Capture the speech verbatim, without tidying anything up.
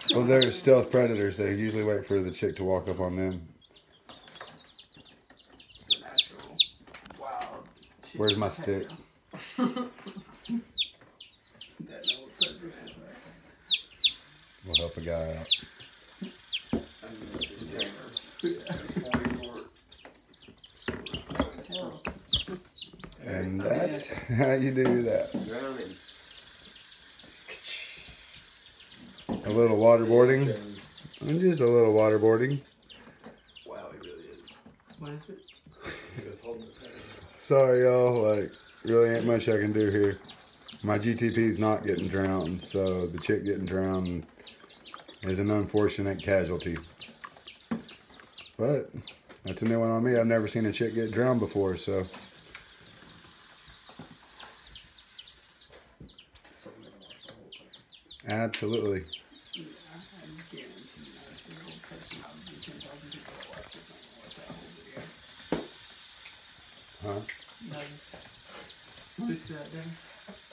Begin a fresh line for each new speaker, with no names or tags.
Well, they're stealth predators. They usually wait for the chick to walk up on them.
Natural, wild.
Where's my stick? We'll help a guy out. And that's how you do that. A little waterboarding. And just a little waterboarding.
Wow, it really is. What is it?
Sorry, y'all. Like, really ain't much I can do here. My G T P is not getting drowned, so the chick getting drowned is an unfortunate casualty. But that's a new one on me. I've never seen a chick get drowned before, so. Absolutely.
Yeah, I guarantee not a single person out of the ten thousand people that watch this ain't gonna watch that whole video.
Huh?
None. What's that, Dan?